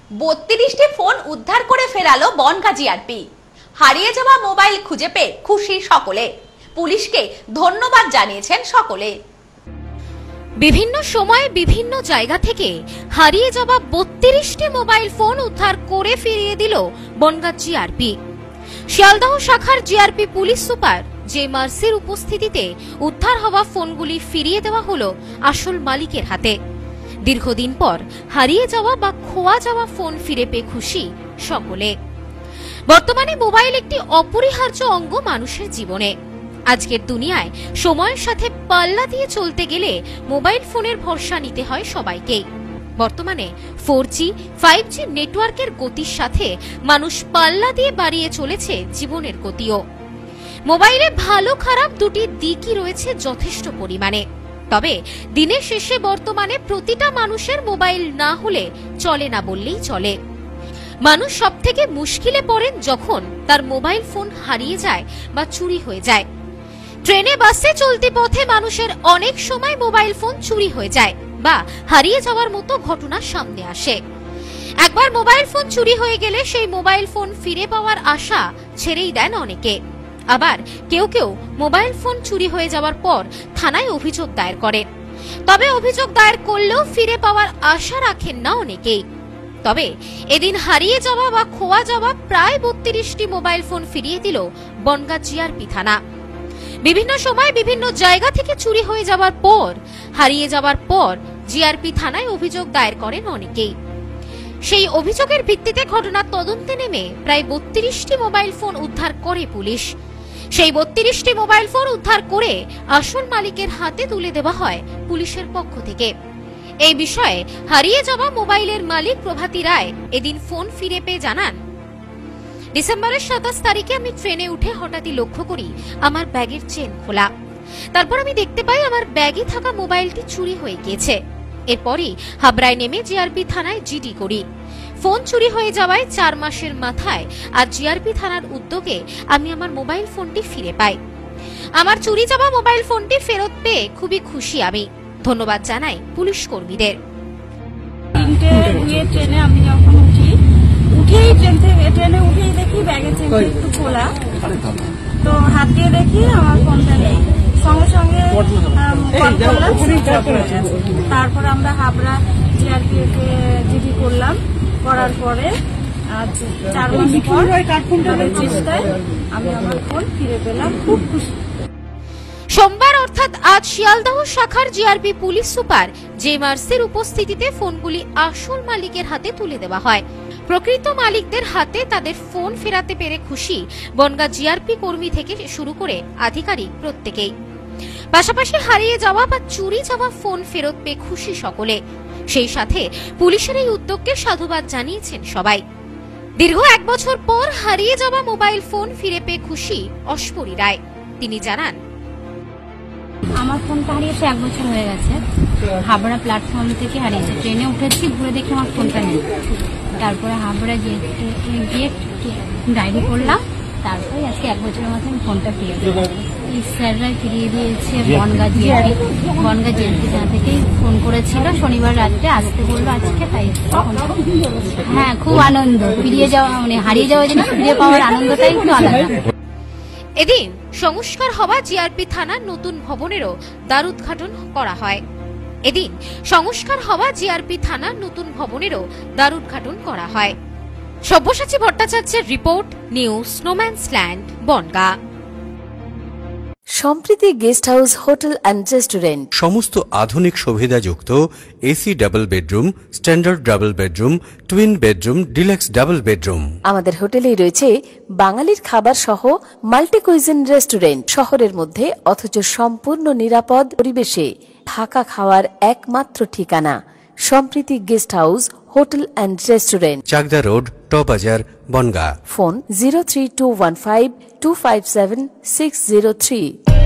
32টি phone উদ্ধার করে ফেরালো Bongaon GRP. হারিয়ে যাওয়া মোবাইল খুঁজে পেয়ে খুশি সকলে। পুলিশকে ধন্যবাদ জানিয়েছেন সকলে। বিভিন্ন সময়ে বিভিন্ন জায়গা থেকে হারিয়ে যাওয়া 32টি মোবাইল ফোন উদ্ধার করে ফিরিয়ে দিল বনগাঁ জিআরপি। শিয়ালদহ শাখার জিআরপি পুলিশ সুপার জে মার্সির উপস্থিতিতে উদ্ধার হওয়া ফোনগুলি ফিরিয়ে দেওয়া হলো আসল মালিকের হাতে। দীর্ঘদিন পর হারিয়ে যাওয়া বা খোয়া যাওয়া ফোন ফিরে পেয়ে খুশি সকলে। বর্তমানে মোবাইল একটি অপরিহার্য অঙ্গ মানুষের জীবনে। আজকের দুনিয়ায় সময়ের সাথে পাল্লা দিয়ে চলতে গেলে মোবাইল ফোনের ভরসা নিতে হয় সবাইকেই। বর্তমানে 4G, 5G নেটওয়ার্কের গতির সাথে মানুষ পাল্লা দিয়ে বাড়িয়ে চলেছে জীবনের গতিও। মোবাইলে ভালো খারাপ দুটি দিকই রয়েছে যথেষ্ট পরিমাণে। তবে দিনের শেষে বর্তমানে প্রতিটা মানুষের মোবাইল না হলে চলে না বললেই চলে। মানুষ সবথেকে মুশকিলে পড়েন যখন তার মোবাইল ফোন হারিয়ে যায় বা চুরি হয়ে যায়। ট্রেনে বাসে চলতি পথে মানুষের অনেক সময় মোবাইল ফোন চুরি হয়ে যায় বা হারিয়ে যাওয়ার মতো ঘটনা সামনে আসে। একবার মোবাইল ফোন চুরি হয়ে গেলে সেই মোবাইল ফোন ফিরে পাওয়ার আশা ছেড়েই দেন অনেকে। আবার কেউ কেউ মোবাইল ফোন চুরি হয়ে যাওয়ার পর থানায় অভিযোগ দায়ের করেন। তবে অভিযোগ দায়ের করলেও ফিরে পাওয়ার আশা রাখেন না অনেকেই। তবে এদিন হারিয়ে যাওয়া বা খোয়া যাওয়া প্রায় 32টি মোবাইল ফোন ফিরিয়ে দিল বনগাঁ জিআরপি থানা। বিভিন্ন সময় বিভিন্ন জায়গা থেকে চুরি হয়ে যাওয়ার পর, হারিয়ে যাওয়ার পর জিআরপি থানায় অভিযোগ দায়ের করেন অনেকেই। সেই অভিযোগের ভিত্তিতে ঘটনার তদন্তে নেমে প্রায় 32টি মোবাইল ফোন উদ্ধার করে পুলিশ। সেই 32টি মোবাইল ফোন উদ্ধার করে আসল মালিকের হাতে তুলে দেওয়া হয় পুলিশের পক্ষ থেকে। এই বিষয়ে হারিয়ে যাওয়া মোবাইলের মালিক প্রভাতী রায় এদিন ফোন ফিরে পেয়ে জানান, ডিসেম্বরের 27 তারিখে আমি ট্রেনে উঠে হঠাৎই লক্ষ্য করি আমার ব্যাগের চেন খোলা। তারপর আমি দেখতে পাই আমার ব্যাগে থাকা মোবাইলটি চুরি হয়ে গিয়েছে। এরপরই হাবড়ায় নেমে জিআরপি থানায় জিডি করি। ফোন চুরি হয়ে যাওয়ায় 4 মাসের মাথায় আর জিআরপি থানার উদ্যোগে আমি আমার মোবাইল ফোনটি ফিরে পাই। আমার চুরি যাওয়া মোবাইল ফোনটি ফেরত পেয়ে খুবই খুশি আমি। ধন্যবাদ জানাই পুলিশ কর্মীদের। ট্রেনে আমি যখন উঠেই ট্রেনে উঠেই দেখি ব্যাগের চেনটা একটু খোলা, তো হাত দিয়ে দেখি আমার ফোনটা নেই। সঙ্গে সঙ্গে তারপর আমরা হাবড়া জিআরপি জিডি করলাম। করার পরে আজ 4 মাস পর চেষ্টায় আমি আমার ফোন ফিরে পেলাম। খুব খুশি। সোমবার অর্থাৎ আজ শিয়ালদহ শাখার জিআরপি পুলিশ সুপার জে মার্সির উপস্থিতিতে ফোনগুলি আসল মালিকের হাতে তুলে দেওয়া হয়। প্রকৃত মালিকদের হাতে তাদের ফোন ফেরাতে পেরে খুশি বনগাঁ জিআরপি কর্মী থেকে শুরু করে আধিকারিক প্রত্যেকেই। পাশাপাশি হারিয়ে যাওয়া বা চুরি যাওয়া ফোন ফেরত পেয়ে খুশি সকলে। সেই সাথে পুলিশের এই উদ্যোগকে সাধুবাদ জানিয়েছেন সবাই। দীর্ঘ 1 বছর পর হারিয়ে যাওয়া মোবাইল ফোন ফিরে পেয়ে খুশি অস্পরি রায়। তিনি জানান, আমার ফোনটা হারিয়েছে 1 বছর হয়ে গেছে। হাবড়া প্ল্যাটফর্ম থেকে হারিয়েছে। ট্রেনে উঠেছি, ঘুরে দেখি আমার ফোনটা নেই। তারপরে হাবড়া গিয়ে ডায়েরি করলাম। তারপরে আজকে 1 বছরের মাথায় আমি ফোনটা ফিরিয়ে দিয়েছি। এই স্যাররাই ফিরিয়ে দিয়েছে। বনগাঁ জিআরপি থানা থেকেই ফোন করেছিল শনিবার রাত্রে, আসতে বললো আজকে, তাই হ্যাঁ খুব আনন্দ। ফিরিয়ে যাওয়া মানে হারিয়ে যাওয়া জিনিস ফিরে পাওয়ার আনন্দটাই একটু আলাদা। এদিন সংস্কার হওয়া জিআরপি থানার নতুন ভবনেরও দ্বার উদ্ঘাটন করা হয়। এদিন সংস্কার হওয়া জিআরপি থানার নতুন ভবনেরও দ্বার উদ্ঘাটন করা হয়। সব্যসাচী ভট্টাচার্যের রিপোর্ট, নিউজ স্নোম্যান্সল্যান্ড, Bangaon. Sampriti guest house hotel and restaurant, সমস্ত আধুনিক সুবিধাযুক্ত AC double bedroom, standard double bedroom, twin bedroom, deluxe double bedroom. আমাদের হোটেলেই রয়েছে বাঙালির খাবার সহ মাল্টি কুইজিন রেস্টুরেন্ট। শহরের মধ্যে অথচ সম্পূর্ণ নিরাপদ পরিবেশে থাকা খাওয়ার একমাত্র ঠিকানা Sampriti guest house hotel and restaurant, Chakdah road, টবাজার, বনগাঁ। ফোন 03215257603।